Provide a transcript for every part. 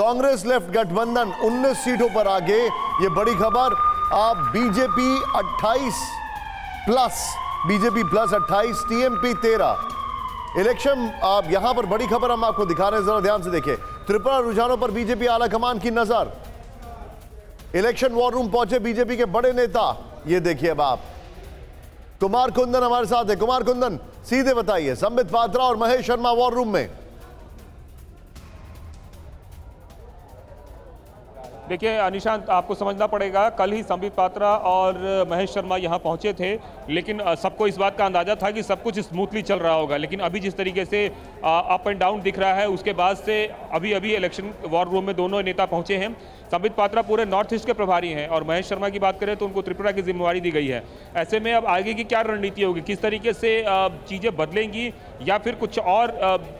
Congress left गठबंधन 19 सीटों पर आगे। ये बड़ी खबर। आप BJP 28 plus, BJP plus 28, TMP 13। Election आप यहां पर बड़ी खबर हम आपको दिखा रहे हैं, जरा ध्यान से देखें। त्रिपुरा रुझानों पर बीजेपी आलाकमान की नजर। इलेक्शन वॉर रूम पहुंचे बीजेपी के बड़े नेता। ये देखिए अब आप, कुमार कुंदन हमारे साथ है। कुमार कुंदन, सीधे बताइए, संबित पात्रा और महेश शर्मा वॉर रूम में। देखिए निशांत, आपको समझना पड़ेगा, कल ही संबित पात्रा और महेश शर्मा यहां पहुंचे थे, लेकिन सबको इस बात का अंदाजा था कि सब कुछ स्मूथली चल रहा होगा। लेकिन अभी जिस तरीके से अप एंड डाउन दिख रहा है, उसके बाद से अभी इलेक्शन वॉर रूम में दोनों नेता पहुंचे हैं। संबित पात्रा पूरे नॉर्थ ईस्ट के प्रभारी हैं और महेश शर्मा की बात करें तो उनको त्रिपुरा की जिम्मेवारी दी गई है। ऐसे में अब आगे की क्या रणनीति होगी, किस तरीके से चीज़ें बदलेंगी, या फिर कुछ और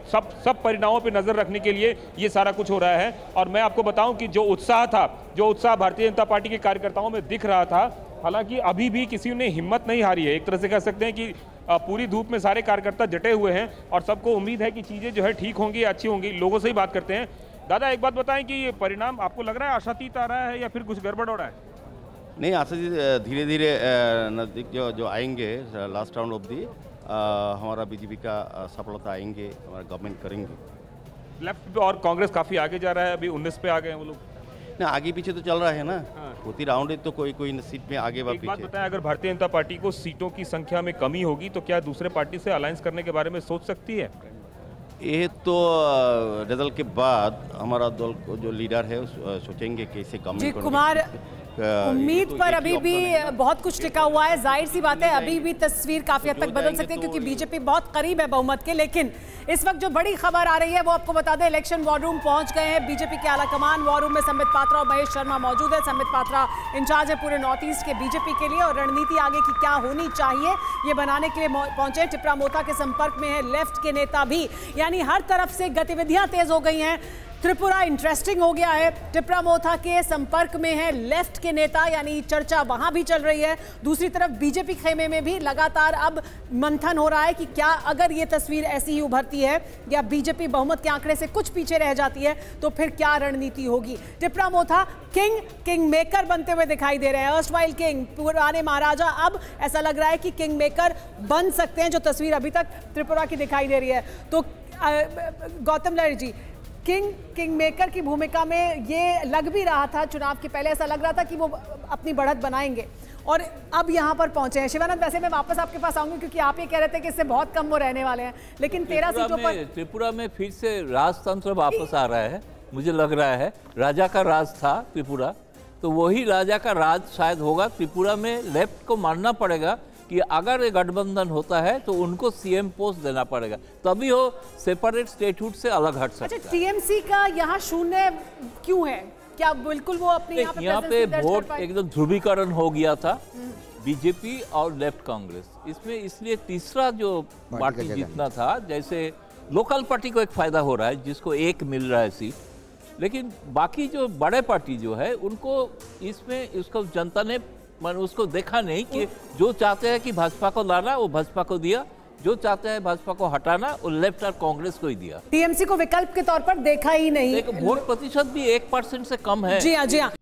सब परिणामों पर नज़र रखने के लिए ये सारा कुछ हो रहा है। और मैं आपको बताऊं कि जो उत्साह भारतीय जनता पार्टी के कार्यकर्ताओं में दिख रहा था, हालांकि अभी भी किसी ने हिम्मत नहीं हारी है। एक तरह से कह सकते हैं कि पूरी धूप में सारे कार्यकर्ता डटे हुए हैं और सबको उम्मीद है कि चीज़ें जो है ठीक होंगी, अच्छी होंगी। लोगों से ही बात करते हैं। दादा, एक बात बताएं कि ये परिणाम आपको लग रहा है आशातीत आ रहा है या फिर कुछ गड़बड़ हो रहा है? नहीं, आशातीत धीरे धीरे नज़दीक जो आएंगे लास्ट राउंड ऑफ दी हमारा बीजेपी का सफलता आएंगे, हमारा गवर्नमेंट करेंगे। लेफ्ट और कांग्रेस काफ़ी आगे जा रहा है, अभी 19 पे आ गए हैं वो लोग। ना आगे पीछे तो चल रहा है ना, होती राउंड है तो कोई सीट में आगे व पीछे। एक बात बताएं, अगर भारतीय जनता पार्टी को सीटों की संख्या में कमी होगी तो क्या दूसरे पार्टी से अलायंस करने के बारे में सोच सकती है? ये तो रिजल्ट के बाद हमारा दल को जो लीडर है सोचेंगे कैसे कम। कुमार, उम्मीद पर अभी भी बहुत कुछ टिका हुआ है। जाहिर सी बात है, अभी भी तस्वीर काफी हद तक बदल सकती है क्योंकि बीजेपी बहुत करीब है बहुमत के। लेकिन इस वक्त जो बड़ी खबर आ रही है वो आपको बता दें, इलेक्शन वॉर रूम पहुंच गए हैं बीजेपी के आलाकमान। वॉर रूम में संबित पात्रा और महेश शर्मा मौजूद है। संबित पात्रा इंचार्ज है पूरे नॉर्थ ईस्ट के बीजेपी के लिए, और रणनीति आगे की क्या होनी चाहिए ये बनाने के लिए पहुंचे। टिपरा मोथा के संपर्क में है लेफ्ट के नेता भी, यानी हर तरफ से गतिविधियां तेज हो गई हैं। त्रिपुरा इंटरेस्टिंग हो गया है। टिपरा मोथा के संपर्क में है लेफ्ट के नेता, यानी चर्चा वहां भी चल रही है। दूसरी तरफ बीजेपी खेमे में भी लगातार अब मंथन हो रहा है कि क्या अगर ये तस्वीर ऐसी ही उभरती है या बीजेपी बहुमत के आंकड़े से कुछ पीछे रह जाती है तो फिर क्या रणनीति होगी। टिपरा मोथा किंग मेकर बनते हुए दिखाई दे रहे हैं। अर्स्टवाइल किंग, पुराने महाराजा, अब ऐसा लग रहा है कि किंग मेकर बन सकते हैं, जो तस्वीर अभी तक त्रिपुरा की दिखाई दे रही है। तो गौतम लहरी जी, किंग मेकर की भूमिका में ये लग भी रहा था चुनाव के पहले, ऐसा लग रहा था कि वो अपनी बढ़त बनाएंगे और अब यहाँ पर पहुंचे हैं। शिवानंद, वैसे मैं वापस आपके पास आऊंगी क्योंकि आप ये कह रहे थे कि इससे बहुत कम वो रहने वाले हैं, लेकिन 13 सीटों पर त्रिपुरा में फिर से राजतंत्र वापस आ रहा है। मुझे लग रहा है राजा का राज था त्रिपुरा, तो वही राजा का राज शायद होगा त्रिपुरा में। लेफ्ट को मानना पड़ेगा कि अगर ये गठबंधन होता है तो उनको सीएम पोस्ट देना पड़ेगा, तभी वो सेपरेट स्टेटहुड से अलग हट सकता है। अच्छा, टीएमसी का यहाँ शून्य क्यों है? क्या बिल्कुल वो अपने यहाँ पे वोट एकदम ध्रुवीकरण हो गया था बीजेपी और लेफ्ट कांग्रेस इसमें, इसलिए तीसरा जो पार्टी जीतना था, जैसे लोकल पार्टी को एक फायदा हो रहा है जिसको एक मिल रहा है सीट, लेकिन बाकी जो बड़े पार्टी जो है उनको इसमें उसको जनता ने उसको देखा नहीं कि जो चाहते हैं कि भाजपा को लाना वो भाजपा को दिया, जो चाहते हैं भाजपा को हटाना वो लेफ्ट और कांग्रेस को ही दिया। टीएमसी को विकल्प के तौर पर देखा ही नहीं। वोट प्रतिशत भी 1% से कम है। जी हाँ, जी हाँ।